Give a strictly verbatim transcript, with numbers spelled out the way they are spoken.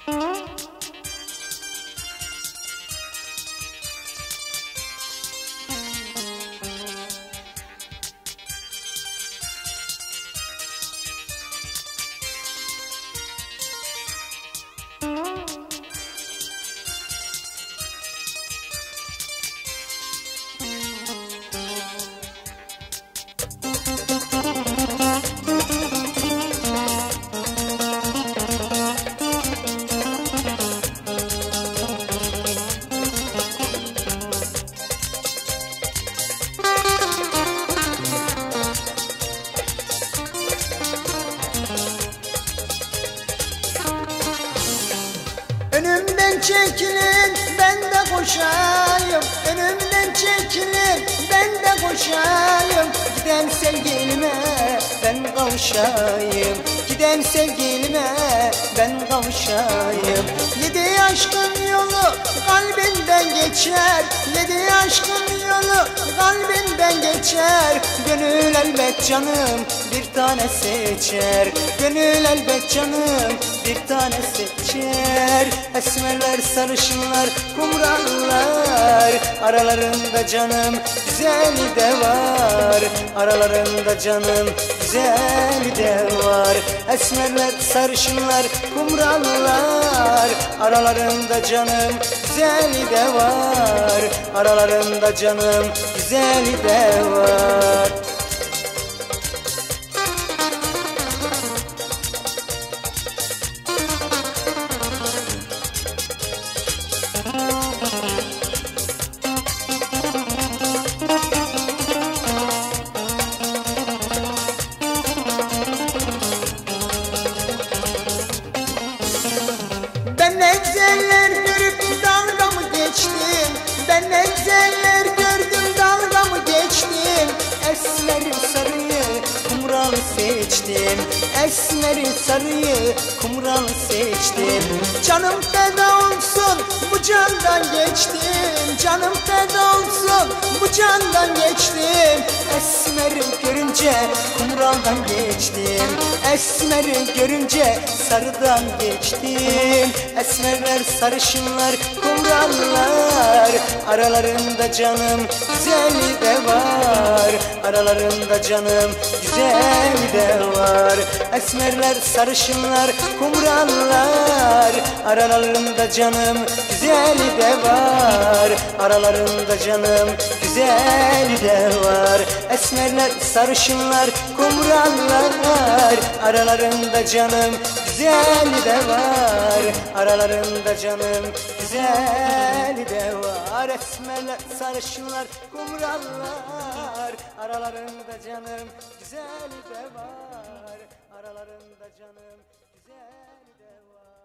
Önümden çekilin ben de koşayım, önümden çekilin ben de koşayım. Giden sevgilime ben kavuşayım, giden sevgilime ben kavuşayım. Yedi aşkın yolu kalbinden geçer, yedi aşkın yolu kalbinden geçer. Gönül elbet canım bir tane seçer, gönül elbet canım bir tane seçer. Esmerler sarışınlar kumrallar, aralarında canım güzeli de var, aralarında canım güzeli de var. Esmerler sarışınlar kumrallar, aralarında canım güzeli de var, aralarında canım güzeli de var. Ben ne güzeller görüp dalga mı geçtim, ben ne güzeller gördüm dalga mı geçtim. Esmeri sarıyı kumral seçtim, esmeri sarıyı kumral seçtim. Canım feda olsun bu candan geçtim, canım feda olsun bu candan geçtim. Esmeri görünce kumraldan geçtim, esmeri görünce sarıdan geçtim. Esmerler sarışınlar kumrallar, aralarında canım güzeli de var, aralarında canım güzeli de var. Esmerler sarışınlar kumrallar, aralarında canım güzeli de var, aralarında canım güzeli de var. Esmerler sarışınlar kumrallar, aralarında canım güzeli de var, aralarında canım güzeli de var. Esmerler sarışınlar kumrallar, aralarında canım güzeli de var, aralarında canım güzeli de var.